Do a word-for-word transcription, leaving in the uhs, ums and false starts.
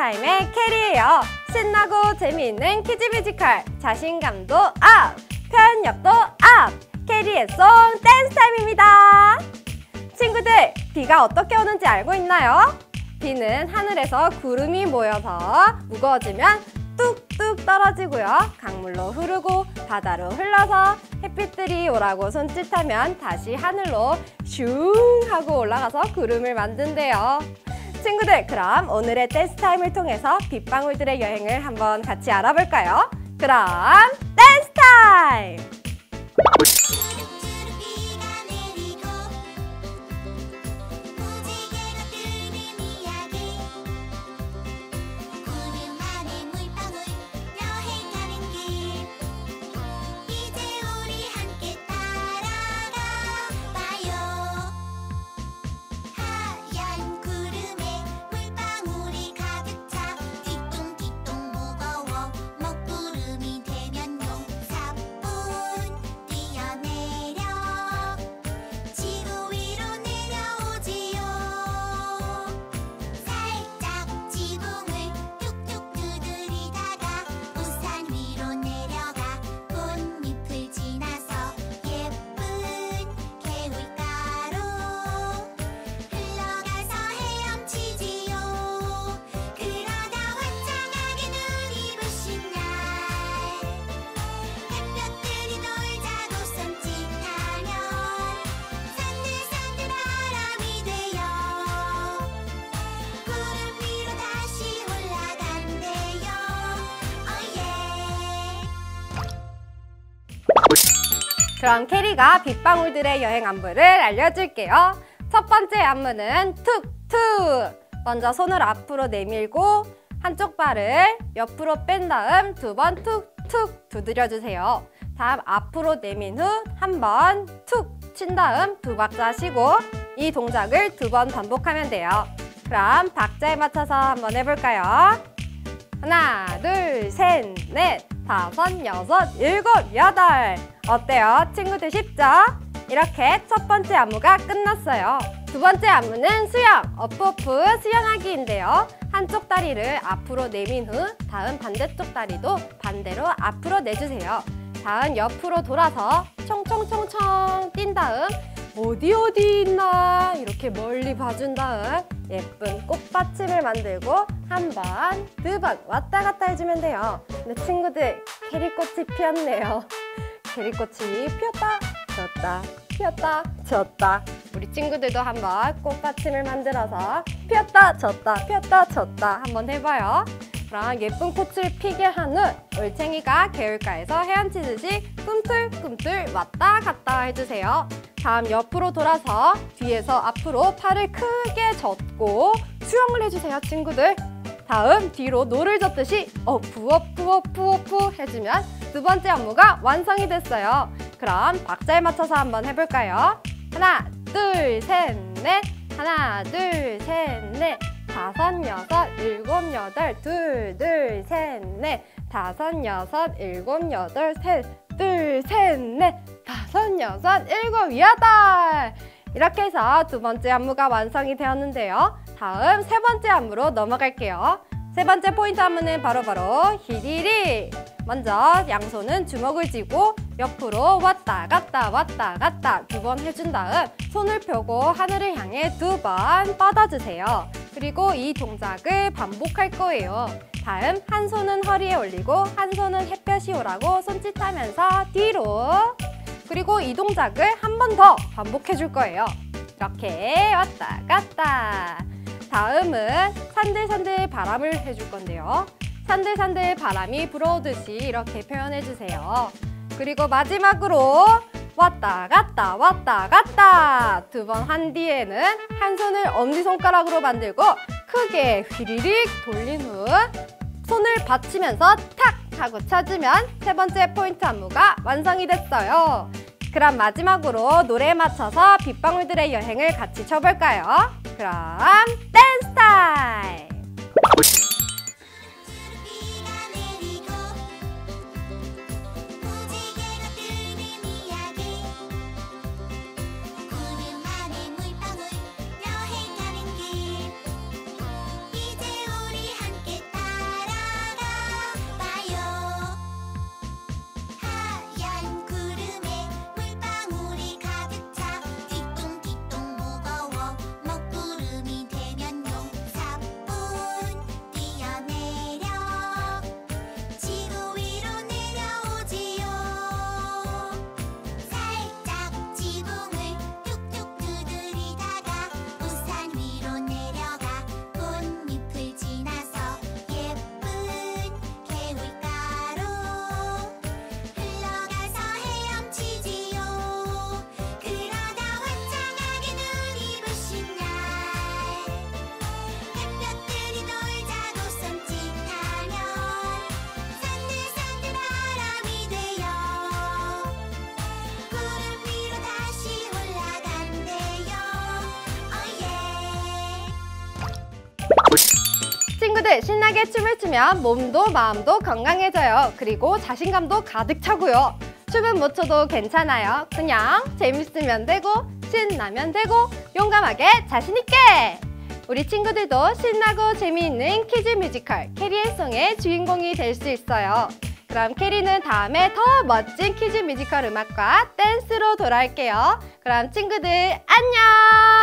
댄스타임의 캐리예요. 신나고 재미있는 키즈 뮤지컬, 자신감도 업! 표현력도 업! 캐리의 송 댄스타임입니다. 친구들, 비가 어떻게 오는지 알고 있나요? 비는 하늘에서 구름이 모여서 무거워지면 뚝뚝 떨어지고요. 강물로 흐르고 바다로 흘러서 햇빛들이 오라고 손짓하면 다시 하늘로 슝 하고 올라가서 구름을 만든대요. 친구들, 그럼 오늘의 댄스 타임을 통해서 빗방울들의 여행을 한번 같이 알아볼까요? 그럼 댄스 타임! 그럼 캐리가 빗방울들의 여행 안무를 알려줄게요. 첫 번째 안무는 툭툭! 먼저 손을 앞으로 내밀고 한쪽 발을 옆으로 뺀 다음 두 번 툭툭 두드려주세요. 다음 앞으로 내민 후 한 번 툭 친 다음 두 박자 쉬고 이 동작을 두 번 반복하면 돼요. 그럼 박자에 맞춰서 한번 해볼까요? 하나, 둘, 셋, 넷, 다섯, 여섯, 일곱, 여덟. 어때요? 친구들 쉽죠? 이렇게 첫 번째 안무가 끝났어요. 두 번째 안무는 수영, 어프어프 수영하기인데요. 한쪽 다리를 앞으로 내민 후 다음 반대쪽 다리도 반대로 앞으로 내주세요. 다음 옆으로 돌아서 총총총총 뛴 다음 어디 어디 있나 이렇게 멀리 봐준 다음 예쁜 꽃받침을 만들고 한 번, 두 번 왔다 갔다 해주면 돼요. 근데 친구들, 캐리꽃이 피었네요. 캐리꽃이 피었다, 졌다, 피었다, 졌다. 우리 친구들도 한번 꽃받침을 만들어서 피었다, 졌다, 피었다, 졌다 한번 해봐요. 그럼 예쁜 꽃을 피게 한 후 올챙이가 개울가에서 헤엄치듯이 꿈틀꿈틀 왔다 갔다 해주세요. 다음 옆으로 돌아서 뒤에서 앞으로 팔을 크게 젓고 수영을 해주세요, 친구들. 다음 뒤로 노를 젓듯이 어프 어프 어프 어프 해주면 두 번째 안무가 완성이 됐어요. 그럼 박자에 맞춰서 한번 해볼까요? 하나, 둘, 셋, 넷. 하나, 둘, 셋, 넷. 다섯, 여섯, 일곱, 여덟. 둘, 둘, 셋, 넷. 다섯, 여섯, 일곱, 여덟. 셋, 둘, 셋, 넷. 다섯, 여섯, 일곱, 여덟. 이렇게 해서 두 번째 안무가 완성이 되었는데요. 다음 세 번째 안무로 넘어갈게요. 세 번째 포인트 안무는 바로바로 히리리! 먼저 양손은 주먹을 쥐고 옆으로 왔다 갔다 왔다 갔다 두 번 해준 다음 손을 펴고 하늘을 향해 두 번 뻗어주세요. 그리고 이 동작을 반복할 거예요. 다음 한 손은 허리에 올리고 한 손은 햇볕이 오라고 손짓하면서 뒤로. 그리고 이 동작을 한 번 더 반복해 줄 거예요. 이렇게 왔다 갔다. 다음은 산들산들 바람을 해줄 건데요. 산들산들 바람이 불어오듯이 이렇게 표현해 주세요. 그리고 마지막으로 왔다 갔다 왔다 갔다 두 번 한 뒤에는 한 손을 엄지손가락으로 만들고 크게 휘리릭 돌린 후 손을 받치면서 탁 하고 찾으면 세 번째 포인트 안무가 완성이 됐어요. 그럼 마지막으로 노래에 맞춰서 빗방울들의 여행을 같이 춰볼까요? 그럼 댄스 타임! 이제 우리 함께 친구들 신나게 춤을 추면 몸도 마음도 건강해져요. 그리고 자신감도 가득 차고요. 춤은 못 춰도 괜찮아요. 그냥 재밌으면 되고 신나면 되고 용감하게 자신있게! 우리 친구들도 신나고 재미있는 키즈 뮤지컬 캐리앤송의 주인공이 될 수 있어요. 그럼 캐리는 다음에 더 멋진 키즈 뮤지컬 음악과 댄스로 돌아올게요. 그럼 친구들 안녕!